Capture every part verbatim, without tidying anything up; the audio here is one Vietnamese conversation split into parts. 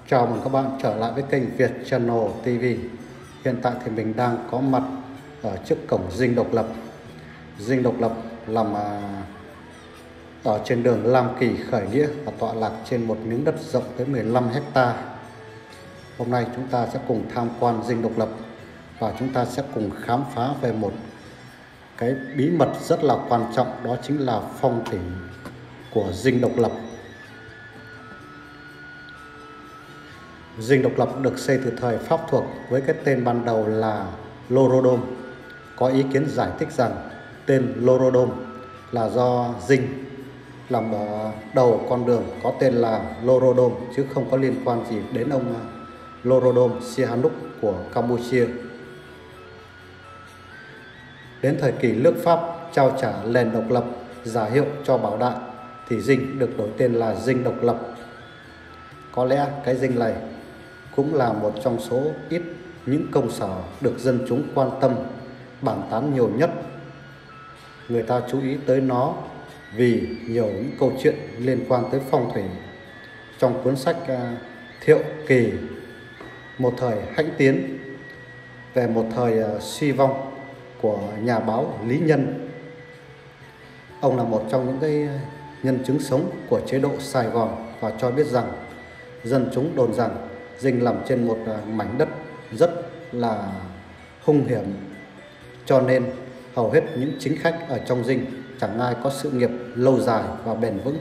Chào mừng các bạn trở lại với kênh Việt Channel ti vi. Hiện tại thì mình đang có mặt ở trước cổng Dinh Độc Lập. Dinh Độc Lập nằm ở trên đường Lam Kỳ khởi nghĩa và tọa lạc trên một miếng đất rộng tới mười lăm héc ta. Hôm nay chúng ta sẽ cùng tham quan Dinh Độc Lập và chúng ta sẽ cùng khám phá về một cái bí mật rất là quan trọng, đó chính là phong thủy của Dinh Độc Lập. Dinh Độc Lập được xây từ thời Pháp thuộc với cái tên ban đầu là Lorodom. Có ý kiến giải thích rằng tên Lorodom là do Dinh nằm ở đầu con đường có tên là Lorodom, chứ không có liên quan gì đến ông Norodom Sihanouk của Campuchia. Đến thời kỳ nước Pháp trao trả nền độc lập giả hiệu cho Bảo Đại thì Dinh được đổi tên là Dinh Độc Lập. Có lẽ cái Dinh này cũng là một trong số ít những công sở được dân chúng quan tâm, bàn tán nhiều nhất. Người ta chú ý tới nó vì nhiều những câu chuyện liên quan tới phong thủy. Trong cuốn sách Thiệu Kỳ, một thời hãnh tiến, về một thời suy vong của nhà báo Lý Nhân. Ông là một trong những cái nhân chứng sống của chế độ Sài Gòn và cho biết rằng dân chúng đồn rằng Dinh nằm trên một mảnh đất rất là hung hiểm, cho nên hầu hết những chính khách ở trong Dinh chẳng ai có sự nghiệp lâu dài và bền vững.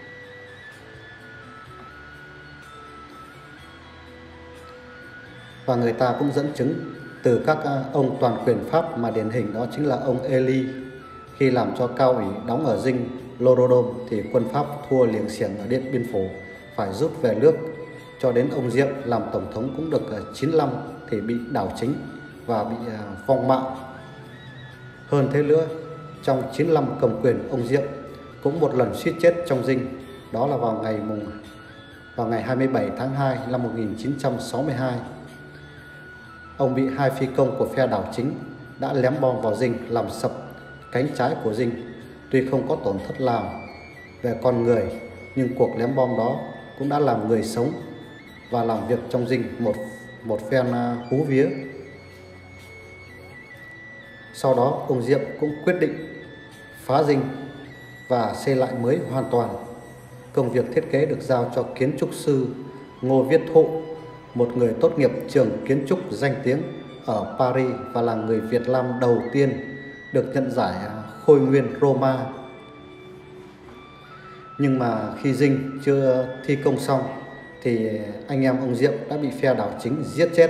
Và người ta cũng dẫn chứng từ các ông toàn quyền Pháp mà điển hình, đó chính là ông Ely. Khi làm cho Cao ủy đóng ở Dinh Lorodom thì quân Pháp thua liềng xiềng ở Điện Biên Phủ, phải rút về nước. Cho đến ông Diệm làm tổng thống cũng được chín mươi lăm thì bị đảo chính và bị vong mạng. Hơn thế nữa, trong chín mươi lăm cầm quyền, ông Diệm cũng một lần suýt chết trong Dinh. Đó là vào ngày mùng vào ngày hai mươi bảy tháng hai năm một nghìn chín trăm sáu mươi hai. Ông bị hai phi công của phe đảo chính đã ném bom vào Dinh, làm sập cánh trái của Dinh. Tuy không có tổn thất nào về con người, nhưng cuộc ném bom đó cũng đã làm người sống và làm việc trong Dinh một một phen hú vía. Sau đó ông Diệm cũng quyết định phá Dinh và xây lại mới hoàn toàn. Công việc thiết kế được giao cho kiến trúc sư Ngô Viết Thụ, một người tốt nghiệp trường kiến trúc danh tiếng ở Paris và là người Việt Nam đầu tiên được nhận giải Khôi Nguyên Roma. Nhưng mà khi Dinh chưa thi công xong thì anh em ông Diệm đã bị phe đảo chính giết chết.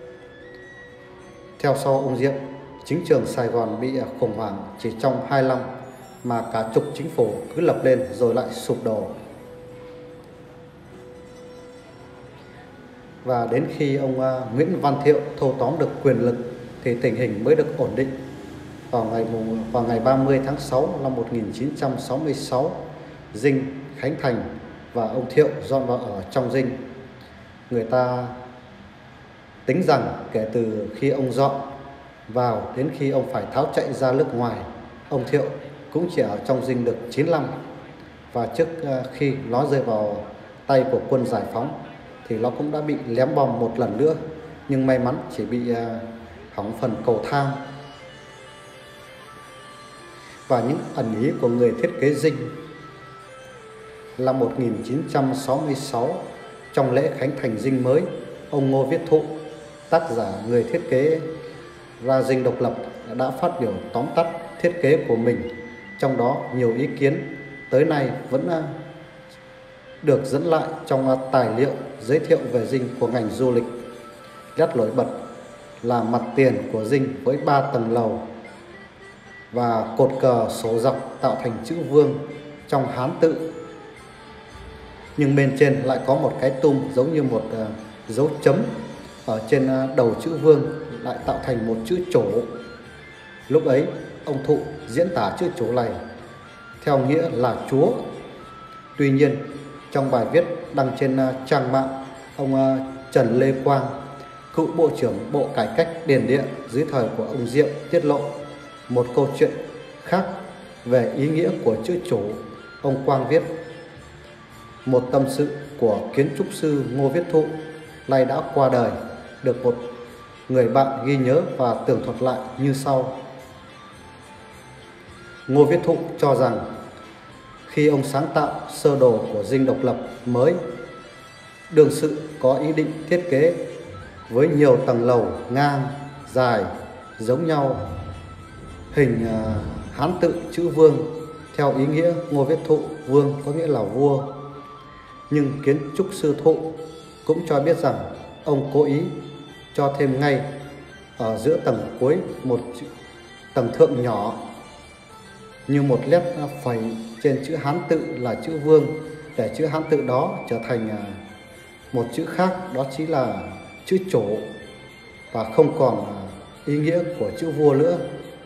Theo sau ông Diệm, chính trường Sài Gòn bị khủng hoảng chỉ trong hai năm, mà cả chục chính phủ cứ lập lên rồi lại sụp đổ. Và đến khi ông Nguyễn Văn Thiệu thâu tóm được quyền lực thì tình hình mới được ổn định. Vào ngày vào ngày ba mươi tháng sáu năm một nghìn chín trăm sáu mươi sáu, Dinh khánh thành và ông Thiệu dọn vào ở trong Dinh. Người ta tính rằng kể từ khi ông dọn vào đến khi ông phải tháo chạy ra nước ngoài, ông Thiệu cũng chỉ ở trong Dinh được chín năm. Và trước khi nó rơi vào tay của quân giải phóng thì nó cũng đã bị ném bom một lần nữa, nhưng may mắn chỉ bị hỏng phần cầu thang. Và những ẩn ý của người thiết kế Dinh là một nghìn chín trăm sáu mươi sáu, trong lễ khánh thành Dinh mới, ông Ngô Viết Thụ, tác giả người thiết kế ra Dinh Độc Lập, đã phát biểu tóm tắt thiết kế của mình. Trong đó nhiều ý kiến tới nay vẫn được dẫn lại trong tài liệu giới thiệu về Dinh của ngành du lịch. Rất nổi bật là mặt tiền của Dinh với ba tầng lầu và cột cờ sổ dọc tạo thành chữ vương trong Hán tự, nhưng bên trên lại có một cái tum giống như một uh, dấu chấm ở trên uh, đầu chữ vương, lại tạo thành một chữ trổ. Lúc ấy ông Thụ diễn tả chữ trổ này theo nghĩa là Chúa. Tuy nhiên trong bài viết đăng trên uh, trang mạng, ông uh, Trần Lê Quang, cựu Bộ trưởng Bộ Cải cách Điền địa dưới thời của ông Diệm, tiết lộ một câu chuyện khác về ý nghĩa của chữ trổ. Ông Quang viết: một tâm sự của kiến trúc sư Ngô Viết Thụ nay đã qua đời, được một người bạn ghi nhớ và tường thuật lại như sau. Ngô Viết Thụ cho rằng khi ông sáng tạo sơ đồ của dinh độc lập mới, đương sự có ý định thiết kế với nhiều tầng lầu ngang, dài, giống nhau, hình Hán tự chữ Vương. Theo ý nghĩa Ngô Viết Thụ, Vương có nghĩa là vua. Nhưng kiến trúc sư Thụ cũng cho biết rằng ông cố ý cho thêm ngay ở giữa tầng cuối một chữ, tầng thượng nhỏ như một nét phẩy trên chữ Hán tự là chữ Vương, để chữ Hán tự đó trở thành một chữ khác, đó chính là chữ Trổ, và không còn ý nghĩa của chữ vua nữa.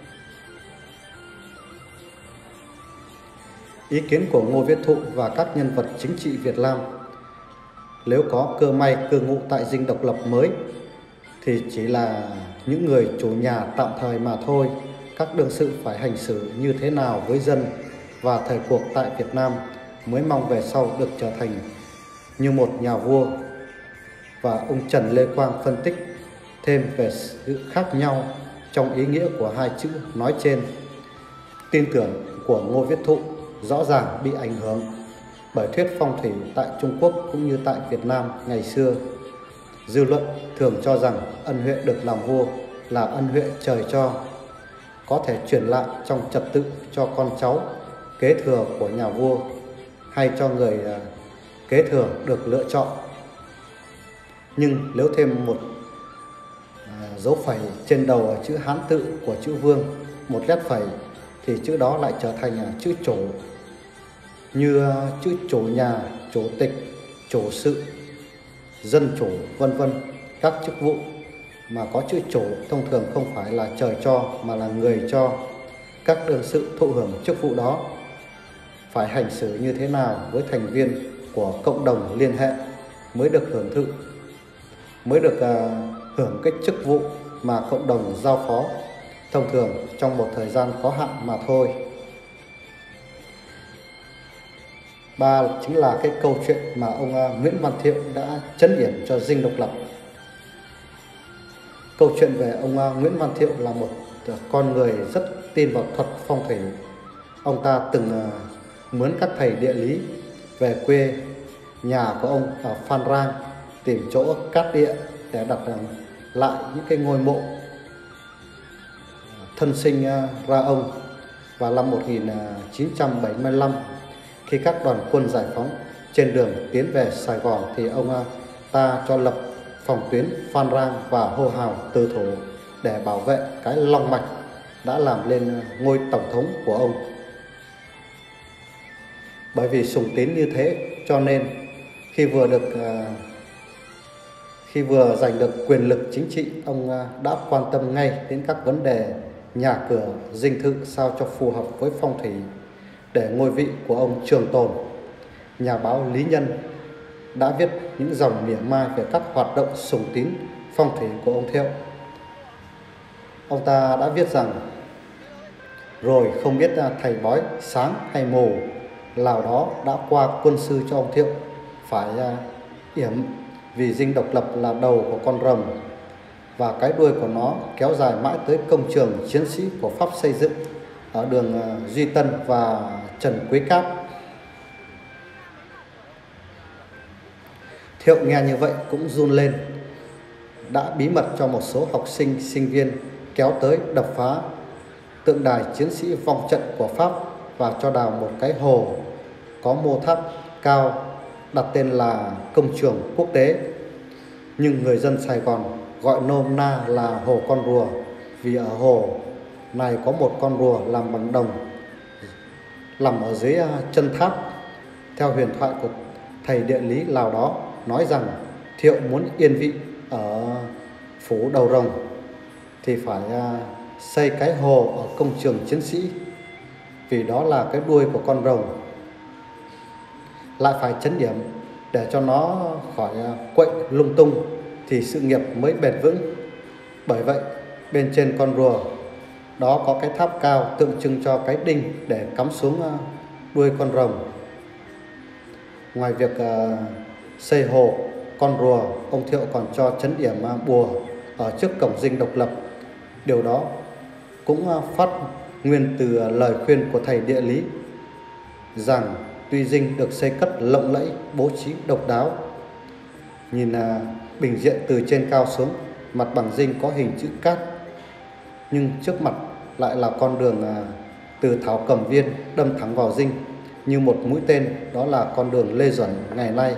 Ý kiến của Ngô Viết Thụ và các nhân vật chính trị Việt Nam nếu có cơ may cư ngụ tại dinh độc lập mới thì chỉ là những người chủ nhà tạm thời mà thôi. Các đương sự phải hành xử như thế nào với dân và thời cuộc tại Việt Nam mới mong về sau được trở thành như một nhà vua. Và ông Trần Lê Quang phân tích thêm về sự khác nhau trong ý nghĩa của hai chữ nói trên. Tin tưởng của Ngô Viết Thụ rõ ràng bị ảnh hưởng bởi thuyết phong thủy tại Trung Quốc cũng như tại Việt Nam ngày xưa. Dư luận thường cho rằng ân huệ được làm vua là ân huệ trời cho, có thể chuyển lại trong trật tự cho con cháu kế thừa của nhà vua hay cho người kế thừa được lựa chọn. Nhưng nếu thêm một dấu phẩy trên đầu chữ Hán tự của chữ Vương, một nét phẩy, thì chữ đó lại trở thành chữ Trổ, như chữ chủ nhà, chủ tịch, chủ sự, dân chủ, vân vân. Các chức vụ mà có chữ chủ thông thường không phải là trời cho mà là người cho. Các đương sự thụ hưởng chức vụ đó phải hành xử như thế nào với thành viên của cộng đồng liên hệ mới được hưởng thụ, mới được uh, hưởng cái chức vụ mà cộng đồng giao phó, thông thường trong một thời gian có hạn mà thôi. Ba chính là cái câu chuyện mà ông uh, Nguyễn Văn Thiệu đã trấn yểm cho dinh độc lập. Câu chuyện về ông uh, Nguyễn Văn Thiệu là một uh, con người rất tin vào thuật phong thủy. Ông ta từng uh, mướn các thầy địa lý về quê nhà của ông ở Phan Rang tìm chỗ cát địa để đặt uh, lại những cái ngôi mộ thân sinh uh, ra ông. Và năm một nghìn chín trăm bảy mươi lăm, khi các đoàn quân giải phóng trên đường tiến về Sài Gòn thì ông ta cho lập phòng tuyến Phan Rang và hô hào từ thủ để bảo vệ cái long mạch đã làm lên ngôi tổng thống của ông. Bởi vì sùng tín như thế cho nên khi vừa được khi vừa giành được quyền lực chính trị, ông đã quan tâm ngay đến các vấn đề nhà cửa, dinh thự sao cho phù hợp với phong thủy để ngôi vị của ông trường tồn. Nhà báo Lý Nhân đã viết những dòng mỉa mai về các hoạt động sùng tín phong thủy của ông Thiệu. Ông ta đã viết rằng: rồi không biết thầy bói sáng hay mù nào đó đã qua quân sư cho ông Thiệu phải yểm, vì dinh độc lập là đầu của con rồng và cái đuôi của nó kéo dài mãi tới công trường chiến sĩ của Pháp xây dựng ở đường Duy Tân và Trần Quý Cáp. Thiệu nghe như vậy cũng run lên, đã bí mật cho một số học sinh, sinh viên kéo tới đập phá tượng đài chiến sĩ vong trận của Pháp và cho đào một cái hồ có mô tháp cao đặt tên là Công trường Quốc tế. Nhưng người dân Sài Gòn gọi nôm na là hồ con rùa, vì ở hồ này có một con rùa làm bằng đồng nằm ở dưới chân tháp. Theo huyền thoại của thầy địa lý nào đó nói rằng Thiệu muốn yên vị ở phủ Đầu Rồng thì phải xây cái hồ ở công trường chiến sĩ, vì đó là cái đuôi của con rồng, lại phải trấn điểm để cho nó khỏi quậy lung tung thì sự nghiệp mới bền vững. Bởi vậy bên trên con rùa đó có cái tháp cao tượng trưng cho cái đinh để cắm xuống đuôi con rồng. Ngoài việc xây hồ, con rùa, ông Thiệu còn cho trấn yểm bùa ở trước cổng dinh độc lập. Điều đó cũng phát nguyên từ lời khuyên của thầy địa lý rằng tuy dinh được xây cất lộng lẫy, bố trí độc đáo, nhìn bình diện từ trên cao xuống, mặt bằng dinh có hình chữ cát, nhưng trước mặt lại là con đường từ Thảo Cầm Viên đâm thẳng vào dinh như một mũi tên. Đó là con đường Lê Duẩn ngày nay,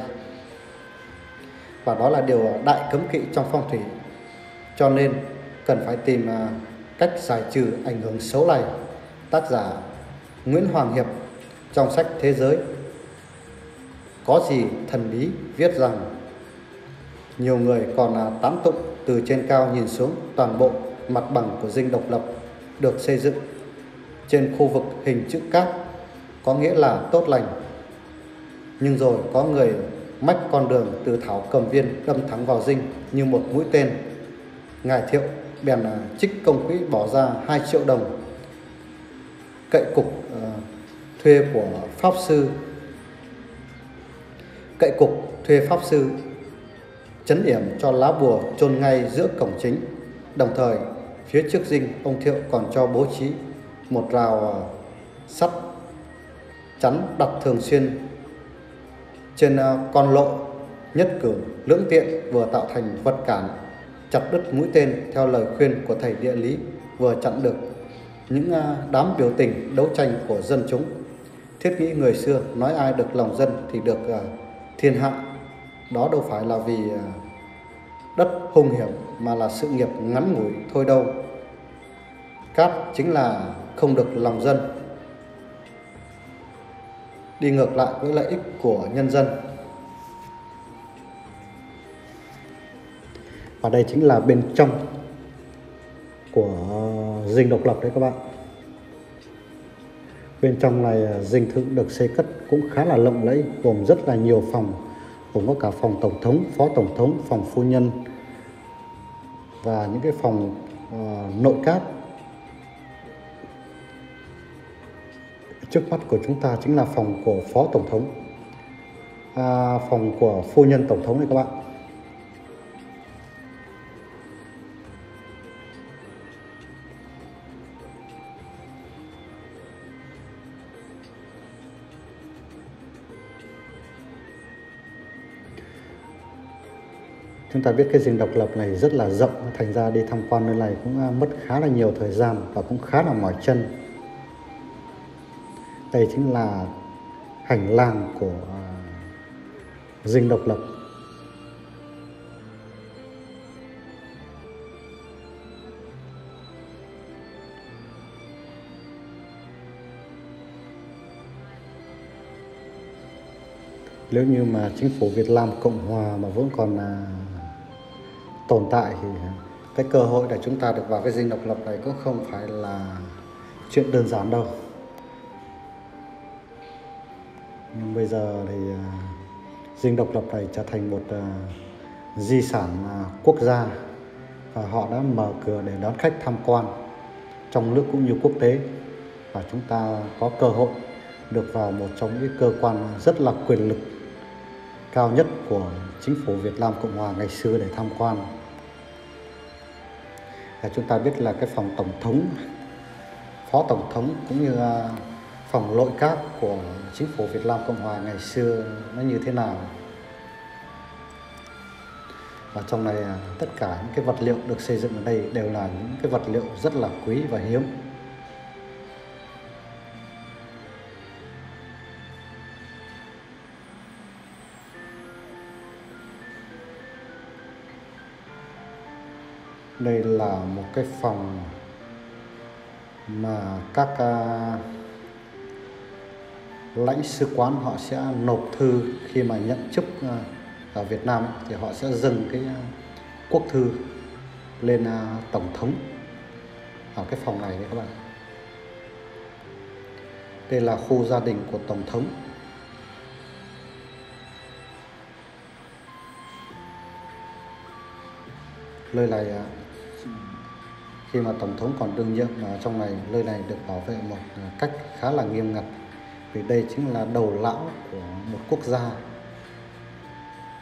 và đó là điều đại cấm kỵ trong phong thủy, cho nên cần phải tìm cách giải trừ ảnh hưởng xấu này. Tác giả Nguyễn Hoàng Hiệp trong sách Thế Giới Có Gì Thần Bí viết rằng nhiều người còn tán tụng từ trên cao nhìn xuống toàn bộ mặt bằng của dinh độc lập được xây dựng trên khu vực hình chữ cát, có nghĩa là tốt lành. Nhưng rồi có người mách con đường từ Thảo Cầm Viên đâm thẳng vào dinh như một mũi tên. Ngài Thiệu bèn trích công quỹ bỏ ra hai triệu đồng cậy cục uh, thuê của pháp sư cậy cục thuê pháp sư trấn yểm cho lá bùa chôn ngay giữa cổng chính. Đồng thời phía trước dinh, ông Thiệu còn cho bố trí một rào uh, sắt chắn đặt thường xuyên trên uh, con lộ, nhất cử lưỡng tiện, vừa tạo thành vật cản chặt đứt mũi tên theo lời khuyên của thầy địa lý, vừa chặn được những đám biểu tình đấu tranh của dân chúng. Thiết nghĩ người xưa nói ai được lòng dân thì được thiên hạ. Đó đâu phải là vì đất hung hiểm, mà là sự nghiệp ngắn ngủi thôi đâu. Cát chính là không được lòng dân, đi ngược lại với lợi ích của nhân dân. Và đây chính là bên trong của dinh độc lập đấy các bạn. Bên trong này dinh thự được xây cất cũng khá là lộng lẫy, gồm rất là nhiều phòng, gồm có cả phòng tổng thống, phó tổng thống, phòng phu nhân và những cái phòng uh, nội các. Trước mắt của chúng ta chính là phòng của phó tổng thống, à, phòng của phu nhân tổng thống này các bạn. Chúng ta biết cái dinh độc lập này rất là rộng, thành ra đi tham quan nơi này cũng mất khá là nhiều thời gian và cũng khá là mỏi chân. Đây chính là hành lang của dinh độc lập. Nếu như mà chính phủ Việt Nam Cộng Hòa mà vẫn còn à, tồn tại thì cái cơ hội để chúng ta được vào cái dinh độc lập này cũng không phải là chuyện đơn giản đâu. Nhưng bây giờ thì à, dinh độc lập này trở thành một à, di sản à, quốc gia, và họ đã mở cửa để đón khách tham quan trong nước cũng như quốc tế, và chúng ta có cơ hội được vào một trong những cơ quan rất là quyền lực cao nhất của chính phủ Việt Nam Cộng Hòa ngày xưa để tham quan. Và chúng ta biết là cái phòng tổng thống, phó tổng thống cũng như phòng nội các của chính phủ Việt Nam Cộng Hòa ngày xưa nó như thế nào. Và trong này tất cả những cái vật liệu được xây dựng ở đây đều là những cái vật liệu rất là quý và hiếm. Đây là một cái phòng mà các uh, lãnh sứ quán họ sẽ nộp thư khi mà nhận chức uh, ở Việt Nam ấy, thì họ sẽ dâng cái uh, quốc thư lên uh, tổng thống ở cái phòng này đấy các bạn. Đây là khu gia đình của tổng thống. Nơi này uh, khi mà tổng thống còn đương nhiệm ở trong này, nơi này được bảo vệ một cách khá là nghiêm ngặt, vì đây chính là đầu lão của một quốc gia.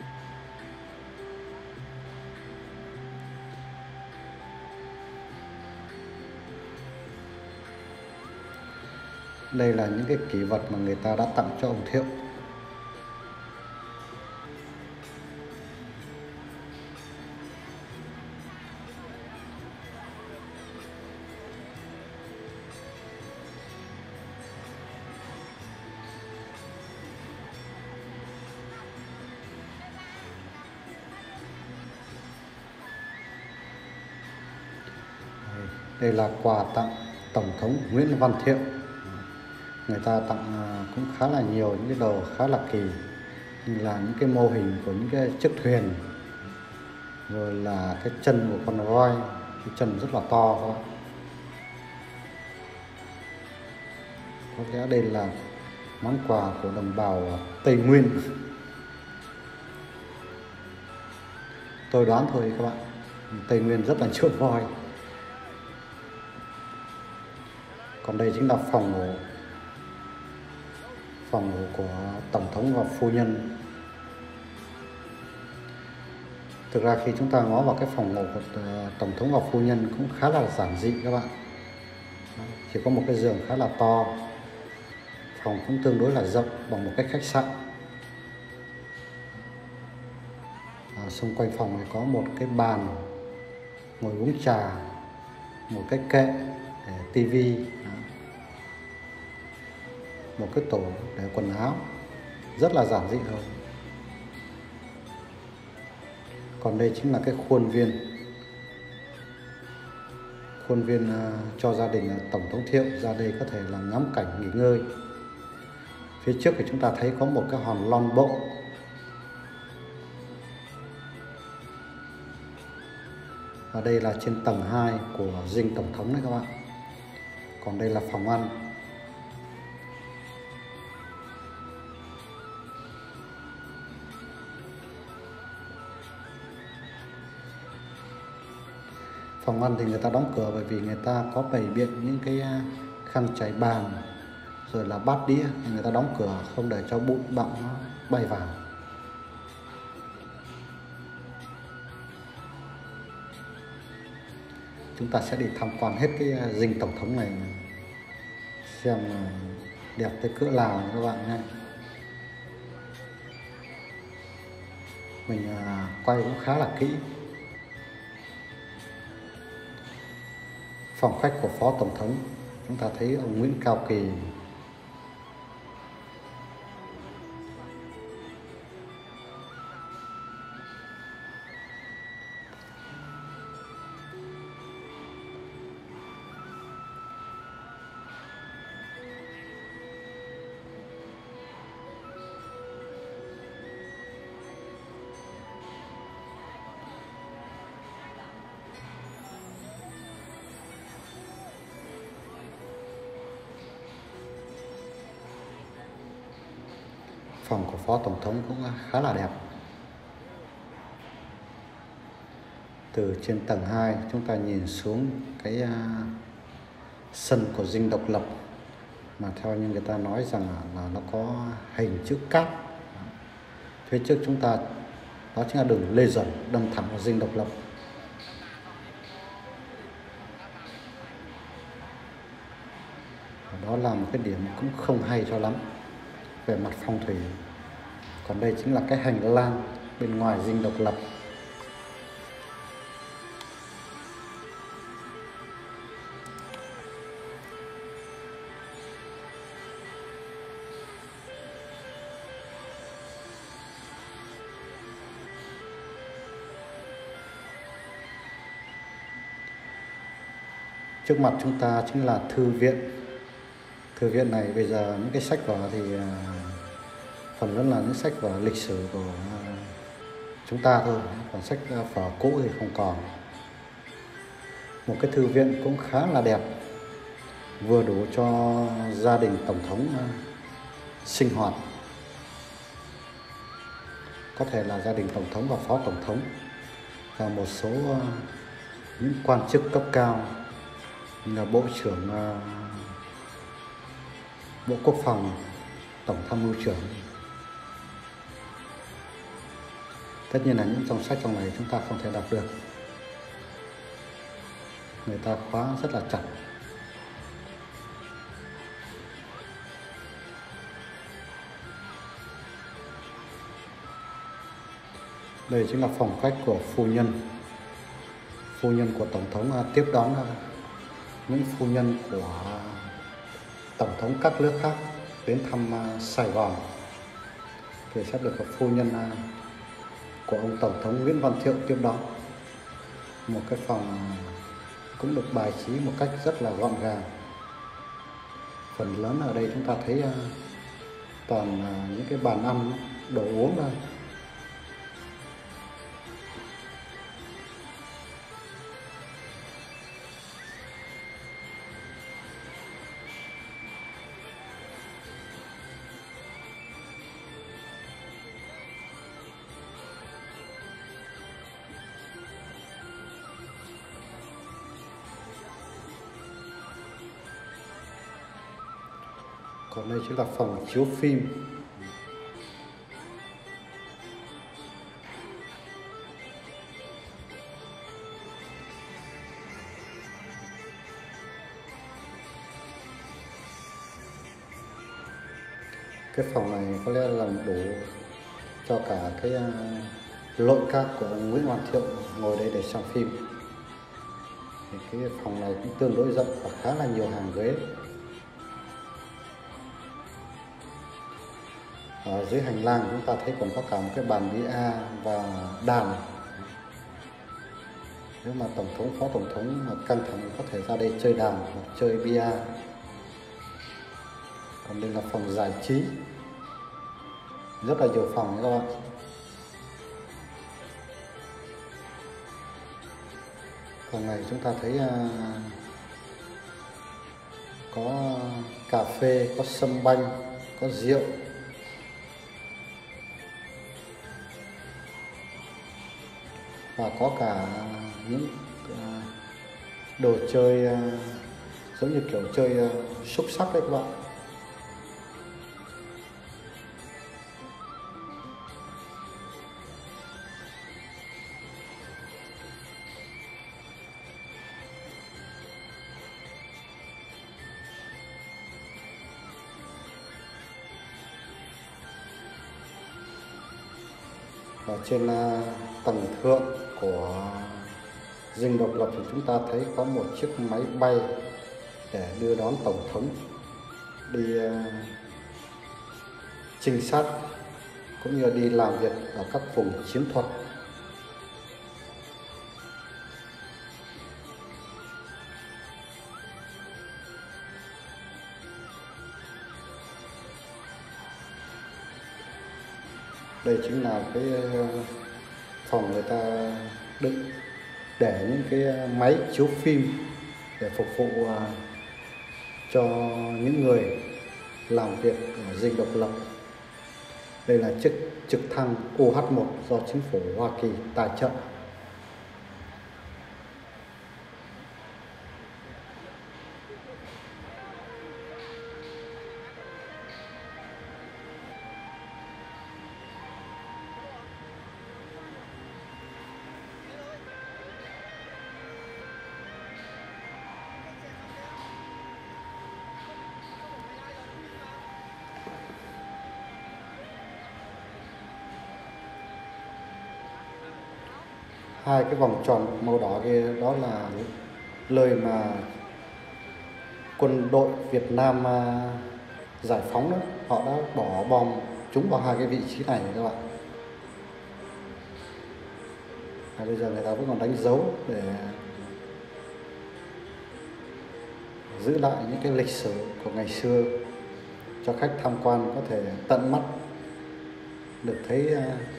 Đây là những cái kỷ vật mà người ta đã tặng cho ông Thiệu. Đây là quà tặng Tổng thống Nguyễn Văn Thiệu. Người ta tặng cũng khá là nhiều những cái đồ khá là kỳ, như là những cái mô hình của những cái chiếc thuyền, rồi là cái chân của con voi, cái chân rất là to các bạn. Có lẽ đây là món quà của đồng bào Tây Nguyên. Tôi đoán thôi các bạn, Tây Nguyên rất là nhiều voi. Còn đây chính là phòng ngủ phòng ngủ của Tổng thống và phu nhân. Thực ra khi chúng ta ngó vào cái phòng ngủ của Tổng thống và phu nhân cũng khá là giản dị các bạn. Chỉ có một cái giường khá là to, phòng cũng tương đối là rộng bằng một cái khách sạn. À, xung quanh phòng này có một cái bàn ngồi uống trà, một cái kệ để tivi, một cái tủ để quần áo, rất là giản dị thôi. Còn đây chính là cái khuôn viên khuôn viên uh, cho gia đình uh, Tổng thống Thiệu ra đây có thể là ngắm cảnh nghỉ ngơi. Phía trước thì chúng ta thấy có một cái hòn lon bộ. Và đây là trên tầng hai của dinh Tổng thống đấy các bạn. Còn đây là phòng ăn. Phòng ăn thì người ta đóng cửa bởi vì người ta có bày biện những cái khăn trải bàn, rồi là bát đĩa, thì người ta đóng cửa không để cho bụi bặm nó bay vào. Chúng ta sẽ đi tham quan hết cái dinh Tổng thống này xem đẹp tới cỡ nào các bạn nhé. Mình quay cũng khá là kỹ. Phòng khách của Phó Tổng thống, chúng ta thấy ông Nguyễn Cao Kỳ. Phòng của Phó Tổng thống cũng khá là đẹp. Từ trên tầng hai chúng ta nhìn xuống cái uh, sân của dinh độc lập, mà theo như người ta nói rằng là nó có hình chữ cát. Phía trước chúng ta đó chính là đường Lê Duẩn đâm thẳng vào dinh độc lập. Đó là một cái điểm cũng không hay cho lắm về mặt phong thủy. Còn đây chính là cái hành lang bên ngoài dinh độc lập. Trước mặt chúng ta chính là thư viện. Thư viện này bây giờ những cái sách vở thì phần lớn là những sách vở lịch sử của chúng ta thôi, còn sách vở cũ thì không còn. Một cái thư viện cũng khá là đẹp, vừa đủ cho gia đình Tổng thống sinh hoạt. Có thể là gia đình Tổng thống và Phó Tổng thống và một số những quan chức cấp cao như là Bộ trưởng Bộ Quốc phòng, Tổng tham mưu trưởng. Tất nhiên là những dòng sách trong này chúng ta không thể đọc được, người ta khóa rất là chặt. Đây chính là phong cách của phu nhân phu nhân của tổng thống tiếp đón những phu nhân của tổng thống các nước khác đến thăm Sài Gòn thì sẽ được phu nhân của ông tổng thống Nguyễn Văn Thiệu tiếp đón. Một cái phòng cũng được bài trí một cách rất là gọn gàng. Phần lớn ở đây chúng ta thấy toàn những cái bàn ăn, đồ uống thôi. Còn đây chính là phòng chiếu phim. Cái phòng này có lẽ là đủ cho cả cái lội các của ông Nguyễn Văn Thiệu ngồi đây để xem phim. Thì cái phòng này cũng tương đối rộng và khá là nhiều hàng ghế. Ở dưới hành lang chúng ta thấy còn có cả một cái bàn bia và đàn. Nếu mà tổng thống, phó tổng thống mà căng thẳng có thể ra đây chơi đàn hoặc chơi bia. Còn đây là phòng giải trí, rất là nhiều phòng các bạn. Phòng này chúng ta thấy uh, có cà phê, có sâm banh, có rượu. Và có cả những đồ chơi giống như kiểu chơi xúc xắc đấy các bạn. Và trên tầng thượng của Dinh Độc Lập thì chúng ta thấy có một chiếc máy bay để đưa đón tổng thống đi uh, trinh sát cũng như đi làm việc ở các vùng chiến thuật. Đây chính là cái phòng người ta đựng để những cái máy chiếu phim để phục vụ cho những người làm việc ở Dinh Độc Lập. Đây là chiếc trực thăng U H một do chính phủ Hoa Kỳ tài trợ. Hai cái vòng tròn màu đỏ kia đó là nơi mà quân đội Việt Nam giải phóng đó, họ đã bỏ bom trúng vào hai cái vị trí này các bạn. Và bây giờ người ta vẫn còn đánh dấu để giữ lại những cái lịch sử của ngày xưa cho khách tham quan có thể tận mắt được thấy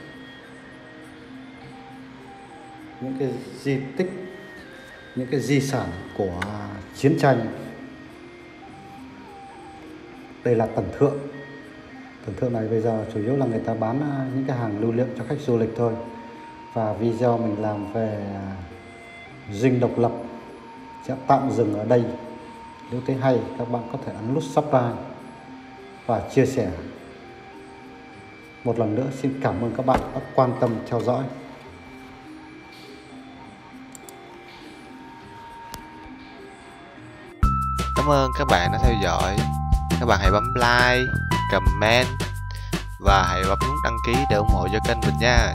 những cái di tích, những cái di sản của chiến tranh. Đây là tầng thượng. Tầng thượng này bây giờ chủ yếu là người ta bán những cái hàng lưu niệm cho khách du lịch thôi. Và video mình làm về Dinh Độc Lập sẽ tạm dừng ở đây. Nếu thấy hay các bạn có thể ấn nút subscribe và chia sẻ. Một lần nữa xin cảm ơn các bạn đã quan tâm theo dõi. Cảm ơn các bạn đã theo dõi. Các bạn hãy bấm like, comment và hãy bấm nút đăng ký để ủng hộ cho kênh mình nha.